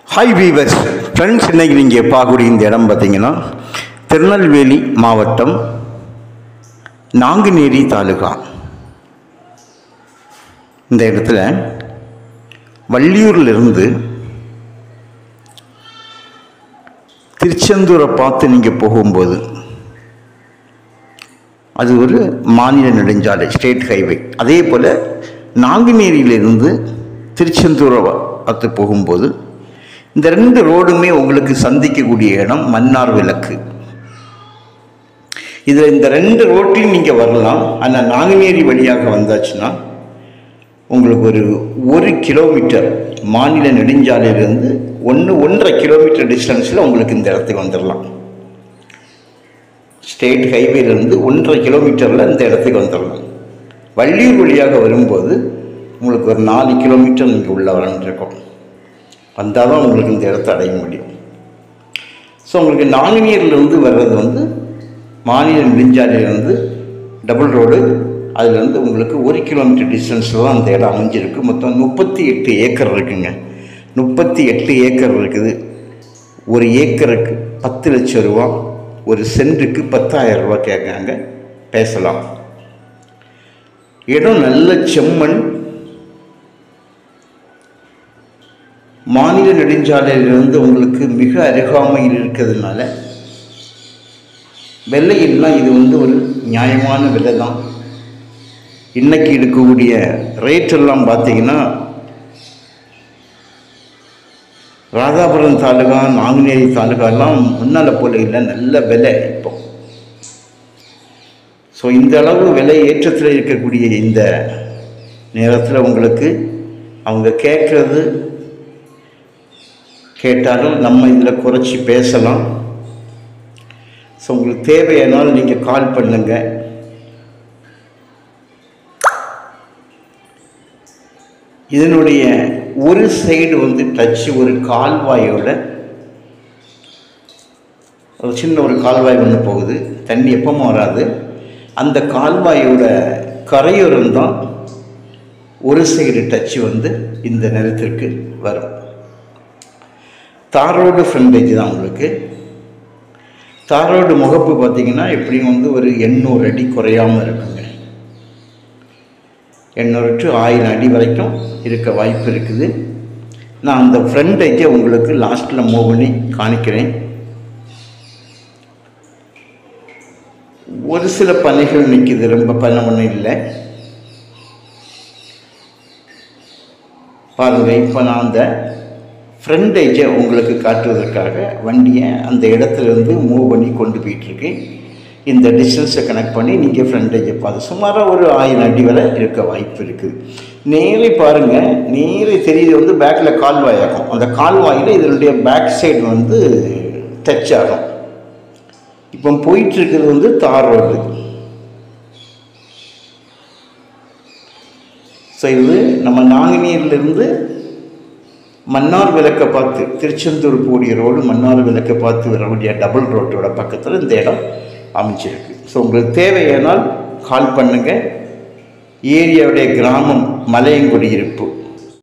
Hi viewers friends, இன்றைக்கி நீங்கள் பார்க்கக்கூடிய இந்த இடம் பார்த்திங்கன்னா திருநெல்வேலி மாவட்டம் நாங்குநேரி தாலுகா. இந்த இடத்துல வள்ளியூரிலிருந்து திருச்செந்தூரை பார்த்து நீங்கள் போகும்போது அது ஒரு மாநில நெடுஞ்சாலை, ஸ்டேட் ஹைவே. அதே போல் நாங்குநேரியிலிருந்து திருச்செந்தூரை பார்த்து போகும்போது இந்த ரெண்டு ரோடுமே உங்களுக்கு சந்திக்கக்கூடிய இடம் மன்னார் விளக்கு. இதில் இந்த ரெண்டு ரோட்லையும் நீங்கள் வரலாம். ஆனால் நாங்குநேரி வழியாக வந்தாச்சுன்னா உங்களுக்கு ஒரு கிலோமீட்டர் மாநில நெடுஞ்சாலையிலிருந்து 1.5 கிலோமீட்டர் டிஸ்டன்ஸில் உங்களுக்கு இந்த இடத்துக்கு வந்துடலாம். ஸ்டேட் ஹைவேலேருந்து 1.5 கிலோமீட்டரில் இந்த இடத்துக்கு வந்துடலாம். வள்ளியூர் வழியாக வரும்போது உங்களுக்கு ஒரு 4 கிலோமீட்டர் நீங்கள் உள்ளே வரணுருக்கோம். வந்தால் தான் உங்களுக்கு இந்த இடத்த அடைய முடியும். ஸோ உங்களுக்கு நாங்குநேரியிலிருந்து வர்றது மாநில நெடுஞ்சாலையிலேருந்து டபுள் ரோடு, அதுலேருந்து உங்களுக்கு 1 கிலோமீட்டர் டிஸ்டன்ஸில் தான் அந்த இடம் அமைஞ்சிருக்கு. மொத்தம் 38 ஏக்கர் இருக்குங்க. 38 ஏக்கர் இருக்குது. ஒரு ஏக்கருக்கு 10 லட்சம் ரூபா, ஒரு சென்ட்டுக்கு 10,000 ரூபா கேட்குறாங்க. பேசலாம். இடம் நல்ல செம்மண், மாநில நெடுஞ்சாலையிலிருந்து உங்களுக்கு மிக அருகாமையில் இருக்கிறதுனால விலையெல்லாம் இது ஒரு நியாயமான விலை தான். இன்றைக்கி இருக்கக்கூடிய ரேட்டெல்லாம் பார்த்தீங்கன்னா ராதாபுரம் தாலுகா, நாங்குநேரி தாலுகாலாம் முன்னால் போல இல்லை, நல்ல விலை இப்போ. ஸோ இந்த அளவு விலை ஏற்றத்தில் இருக்கக்கூடிய இந்த நேரத்தில் உங்களுக்கு அவங்க கேட்டாலும் நம்ம இதில் குறைச்சி பேசலாம். ஸோ உங்களுக்கு தேவையானால் நீங்கள் கால் பண்ணுங்க. இதனுடைய ஒரு சைடு டச்சு ஒரு கால்வாயோட, ஒரு சின்ன ஒரு கால்வாய் ஒன்று போகுது. தண்ணி எப்பவும் வராது. அந்த கால்வாயோட கரையோரம் தான் ஒரு சைடு டச்சு இந்த நிலத்திற்கு வரும். தார் ரோடு ஃப்ரண்டேஜ் தான் உங்களுக்கு. தார் ரோடு முகப்பு பார்த்திங்கன்னா எப்படியும் ஒரு 800 அடி குறையாமல் இருக்குங்க. 800 to 1000 அடி வரைக்கும் இருக்க வாய்ப்பு இருக்குது. நான் அந்த ஃப்ரண்டேஜை உங்களுக்கு லாஸ்ட்டில் மூவ் பண்ணி காணிக்கிறேன். ஒரு சில பனைகள் நிற்கிது, ரொம்ப பனை ஒன்றும் இல்லை. பாருங்கள், இப்போ நான் அந்த ஃப்ரண்டேஜை உங்களுக்கு காட்டுவதற்காக வண்டியை அந்த இடத்துலேருந்து மூவ் பண்ணி கொண்டு போயிட்டுருக்கேன். இந்த டிஸ்டன்ஸை கனெக்ட் பண்ணி நீங்கள் ஃப்ரண்டேஜை பார்த்து சுமாராக ஒரு 1000 அடி வரை இருக்க வாய்ப்பு இருக்குது. நேரே பாருங்கள், நேரே தெரியுது பேக்கில் கால்வாய் ஆகும். அந்த கால்வாயில் இதனுடைய பேக் சைடு டச் ஆகும். இப்போ போயிட்டுருக்கிறது தார் ரோடு. ஸோ இது நம்ம நாங்குநேரிலிருந்து மன்னார் விளக்கை பார்த்து திருச்செந்தூர் போடிய ரோடு, மன்னார் விளக்கை பார்த்து வரக்கூடிய டபுள் ரோட்டோட பக்கத்தில் இந்த இடம் அமைச்சிருக்கு. ஸோ உங்களுக்கு தேவையானால் கால் பண்ணுங்கள். ஏரியாவுடைய கிராமம் மலையங்குடியிருப்பு.